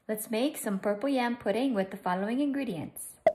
Let's make some purple yam pudding with the following ingredients.